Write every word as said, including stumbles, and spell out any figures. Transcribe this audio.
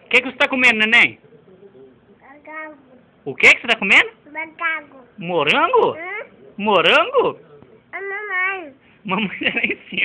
O que, que você está comendo, neném? Macaco. O que, que você está comendo? Macaco. Morango? Hã? Morango? A mamãe. Mamãe tá lá em cima.